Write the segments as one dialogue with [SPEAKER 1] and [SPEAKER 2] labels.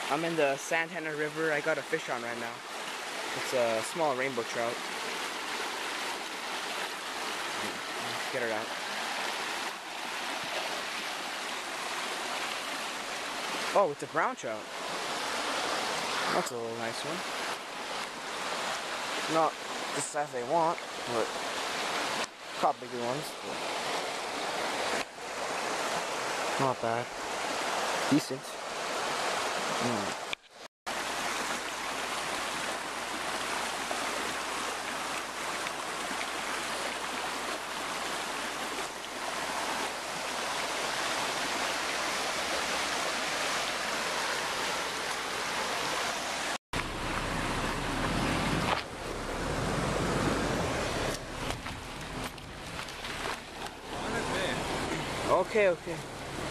[SPEAKER 1] I'm in the Santana River. I got a fish on right now. It's a small rainbow trout. Let's get it out. Oh, it's a brown trout. That's a little nice one. Not the size they want, but caught bigger ones. Not bad. Decent. Okay, okay.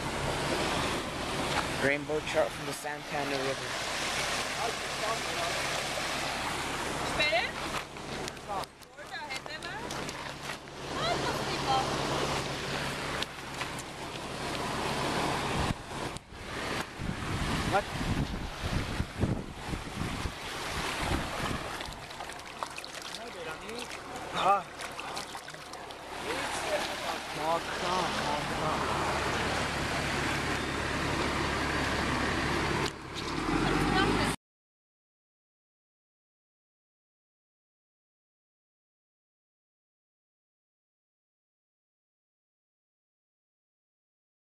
[SPEAKER 1] Rainbow trout from the Santana River.